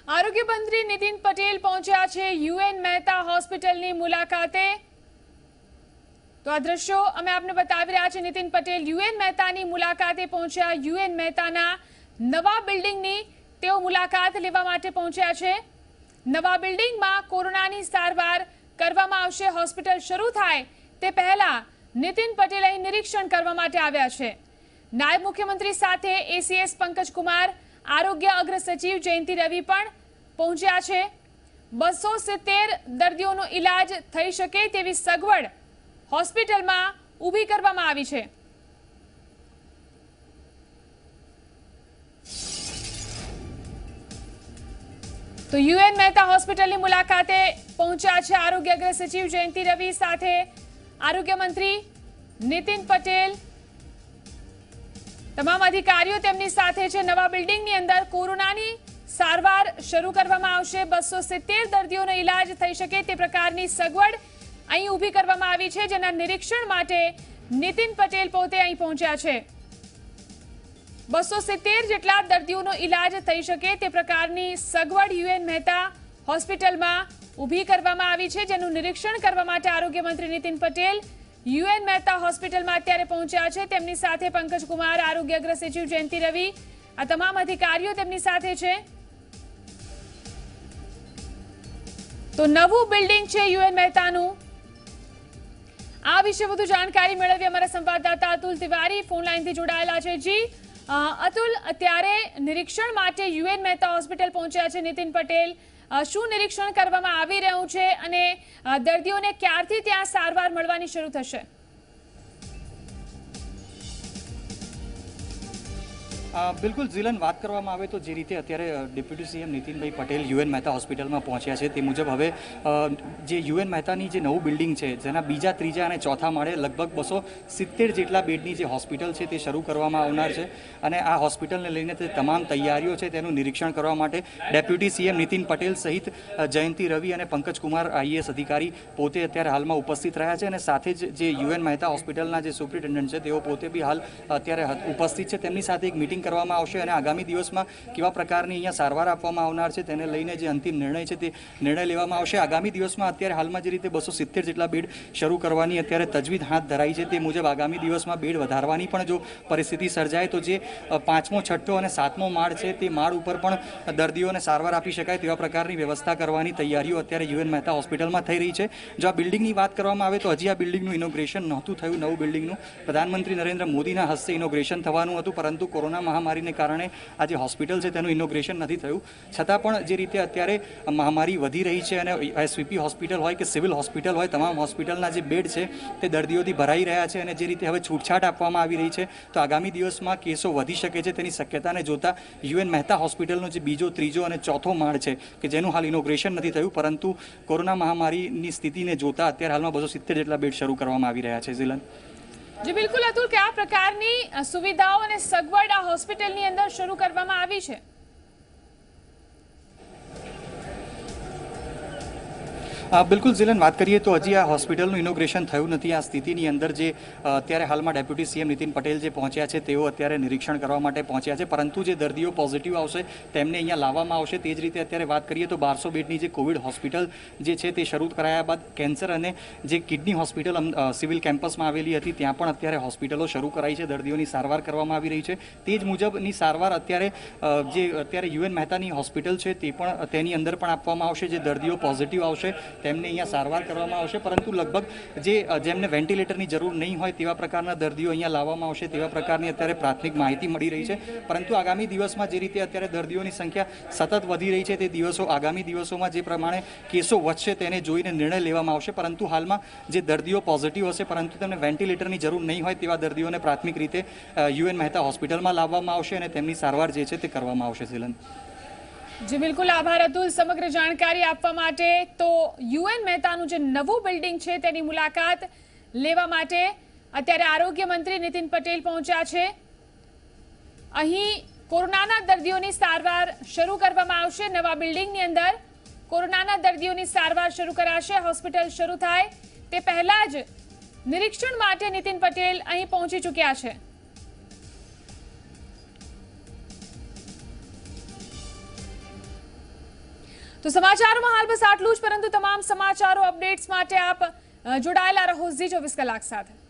આરોગ્ય મંત્રી નીતિન પટેલ પહોંચ્યા છે યુએન મહેતા હોસ્પિટલની મુલાકાતે। તો આ દ્રશ્યો અમે આપને બતાવી રહ્યા છે। નીતિન પટેલ યુએન મહેતાની મુલાકાતે પહોંચ્યા। યુએન મહેતાના નવા બિલ્ડિંગની તેઓ મુલાકાત લેવા માટે પહોંચ્યા છે। નવા બિલ્ડિંગમાં કોરોનાની સારવાર કરવામાં આવશે। હોસ્પિટલ શરૂ થાય તે પહેલા નીતિન પટેલ અહીં નિરીક્ષણ કરવા માટે આવ્યા છે। નાયબ મુખ્યમંત્રી સાથે એસીએસ પંકજ કુમાર, આરોગ્ય અગ્ર સચિવ જયંતિ રવિ પણ પહોંચ્યા છે। 270 દર્દીઓનો ઇલાજ થઈ શકે તેવી સગવડ હોસ્પિટલમાં ઊભી કરવામાં આવી છે। તો યુએન મહેતા હોસ્પિટલની મુલાકાતે પહોંચ્યા છે આરોગ્ય અગ્ર સચિવ જયંતિ રવિ સાથે આરોગ્ય મંત્રી નીતિન પટેલ। તમામ અધિકારીઓ તેમની સાથે છે। નવા બિલ્ડિંગની અંદર કોરોનાની સારવાર શરૂ કરવામાં આવશે। 270 દર્દીઓનો ઇલાજ થઈ શકે તે પ્રકારની સગવડ અહીં ઊભી કરવામાં આવી છે, જેના નિરીક્ષણ માટે નીતિન પટેલ પોતે અહીં પહોંચ્યા છે। 270 જેટલા દર્દીઓનો ઇલાજ થઈ શકે તે પ્રકારની સગવડ યુએન મહેતા હોસ્પિટલમાં ઊભી કરવામાં આવી છે, જેનું નિરીક્ષણ કરવા માટે આરોગ્ય મંત્રી નીતિન પટેલ યુએન મહેતા હોસ્પિટલમાં અત્યારે પહોંચ્યા છે। તેમની સાથે પંકજ કુમાર, આરોગ્ય અગ્ર સચિવ જયંતિ રવિ, આ તમામ અધિકારીઓ તેમની સાથે છે। તો નવું બિલ્ડિંગ છે યુએન મહેતાનું। આ વિશે વધુ જાણકારી મેળવી અમારા સંવાદદાતા અતુલ તિવારી ફોન લાઈનથી જોડાયેલા છે। જી અતુલ, અત્યારે નિરીક્ષણ માટે યુએન મહેતા હોસ્પિટલ પહોંચ્યા છે નીતિન પટેલ। શું નિરીક્ષણ કરવામાં આવી રહ્યું છે અને દર્દીઓને ક્યારથી ત્યાં સારવાર મળવાની શરૂ થશે? બિલકુલ જીલન, વાત કરવામાં આવે તો જે રીતે અત્યારે deputy CM Nitinbhai Patel UN Mehta હોસ્પિટલમાં પહોંચ્યા છે તે મુજબ હવે જે યુએન મહેતાની જે નવું બિલ્ડિંગ છે જેના બીજા, ત્રીજા અને ચોથા માળે લગભગ 270 જેટલા બેડની જે હોસ્પિટલ છે તે શરૂ કરવામાં આવનાર છે। અને આ હોસ્પિટલને લઈને તે તમામ તૈયારીઓ છે તેનું નિરીક્ષણ કરવા માટે ડેપ્યુટી સીએમ નીતિન પટેલ સહિત જયંતિ રવિ અને પંકજ કુમાર આઈએએસ અધિકારી પોતે અત્યારે હાલમાં ઉપસ્થિત રહ્યા છે। અને સાથે જ જે યુએન મહેતા હોસ્પિટલના જે સુપ્રિન્ટેન્ડન્ટ છે તેઓ પોતે બી હાલ અત્યારે ઉપસ્થિત છે। તેમની સાથે એક મીટિંગ કરવામાં આવશે અને આગામી દિવસમાં કેવા પ્રકારની અહીંયા સારવાર આપવામાં આવનાર છે તેને લઈને જે અંતિમ નિર્ણય છે તે નિર્ણય લેવામાં આવશે। આગામી દિવસમાં અત્યારે હાલમાં જે રીતે 270 જેટલા બેડ શરૂ કરવાની અત્યારે તજવીજ હાથ ધરાઈ છે તે મુજબ આગામી દિવસમાં બેડ વધારવાની પણ જો પરિસ્થિતિ સર્જાય તો જે 5મો, 6ઠ્ઠો અને 7મો માળ છે તે માળ ઉપર પણ દર્દીઓને સારવાર આપી શકાય તેવા પ્રકારની વ્યવસ્થા કરવાની તૈયારીઓ અત્યારે યુએન મહેતા હોસ્પિટલમાં થઈ રહી છે। જો આ બિલ્ડિંગની વાત કરવામાં આવે તો હજી આ બિલ્ડિંગનું ઇનોગ્રેશન નહોતું થયું। નવું બિલ્ડિંગનું પ્રધાનમંત્રી નરેન્દ્ર મોદીના હસ્તે ઇનોગ્રેશન થવાનું હતું, પરંતુ કોરોના મહામારીને કારણે આ જે હોસ્પિટલ છે તેનું ઇનોગ્રેશન નથી થયું। છતાં પણ જે રીતે અત્યારે મહામારી વધી રહી છે અને એસવીપી હોસ્પિટલ હોય કે સિવિલ હોસ્પિટલ હોય, તમામ હોસ્પિટલના જે બેડ છે તે દર્દીઓથી ભરાઈ રહ્યા છે અને જે રીતે હવે છૂટછાટ આપવામાં આવી રહી છે તો આગામી દિવસમાં કેસો વધી શકે છે તેની શક્યતાને જોતા યુએન મહેતા હોસ્પિટલનો જે બીજો, ત્રીજો અને ચોથો માળ છે કે જેનું હાલ ઇનોગ્રેશન નથી થયું, પરંતુ કોરોના મહામારીની સ્થિતિને જોતા અત્યારે હાલમાં 270 જેટલા બેડ શરૂ કરવામાં આવી રહ્યા છે। જીલન, જી બિલકુલ અતુલ, કયા પ્રકારની સુવિધાઓ અને સગવડ આ હોસ્પિટલની અંદર શરૂ કરવામાં આવી છે? બિલકુલ જીલન, વાત કરીએ તો હજી આ હોસ્પિટલનું ઇનોગ્રેશન થયું નથી। આ સ્થિતિની અંદર જે અત્યારે હાલમાં ડેપ્યુટી સીએમ નીતિન પટેલ જે પહોંચ્યા છે તેઓ અત્યારે નિરીક્ષણ કરવા માટે પહોંચ્યા છે, પરંતુ જે દર્દીઓ પોઝિટિવ આવશે તેમને અહીંયા લાવવામાં આવશે। તે જ રીતે અત્યારે વાત કરીએ તો 1200 બેડની જે કોવિડ હોસ્પિટલ જે છે તે શરૂ કરાયા બાદ કેન્સર અને જે કિડની હોસ્પિટલ સિવિલ કેમ્પસમાં આવેલી હતી ત્યાં પણ અત્યારે હોસ્પિટલો શરૂ કરાઈ છે, દર્દીઓની સારવાર કરવામાં આવી રહી છે। તે જ મુજબની સારવાર અત્યારે જે અત્યારે યુએન મહેતાની હોસ્પિટલ છે તે પણ તેની અંદર પણ આપવામાં આવશે। જે દર્દીઓ પોઝિટિવ આવશે તેમને અહીંયા સારવાર કરવામાં આવશે, પરંતુ લગભગ જેમને વેન્ટિલેટરની જરૂર નહીં હોય તેવા પ્રકારના દર્દીઓ અહીંયા લાવવામાં આવશે તેવા પ્રકારની અત્યારે પ્રાથમિક માહિતી મળી રહી છે। પરંતુ આગામી દિવસમાં જે રીતે અત્યારે દર્દીઓની સંખ્યા સતત વધી રહી છે તે આગામી દિવસોમાં જે પ્રમાણે કેસો વધશે તેને જોઈને નિર્ણય લેવામાં આવશે, પરંતુ હાલમાં જે દર્દીઓ પોઝિટિવ હશે પરંતુ તેમને વેન્ટિલેટરની જરૂર નહીં હોય તેવા દર્દીઓને પ્રાથમિક રીતે યુએન મહેતા હોસ્પિટલમાં લાવવામાં આવશે અને તેમની સારવાર જે છે તે કરવામાં આવશે। જીલન, જી બિલકુલ, આભાર અતુલ સમગ્ર જાણકારી આપવા માટે। તો યુએન મહેતાનું જે નવું બિલ્ડિંગ છે તેની મુલાકાત લેવા માટે અત્યારે આરોગ્ય મંત્રી નીતિન પટેલ પહોંચ્યા છે। અહીં કોરોનાના દર્દીઓની સારવાર શરૂ કરવામાં આવશે। નવા બિલ્ડિંગની અંદર કોરોનાના દર્દીઓની સારવાર શરૂ કરાશે। હોસ્પિટલ શરૂ થાય તે પહેલા જ નિરીક્ષણ માટે નીતિન પટેલ અહીં પહોંચી ચૂક્યા છે। તો સમાચારોમાં હાલ બસ આટલું જ, પરંતુ તમામ સમાચારો અપડેટ્સ માટે આપ જોડાયેલા રહો ઝી 24 કલાક સાથે।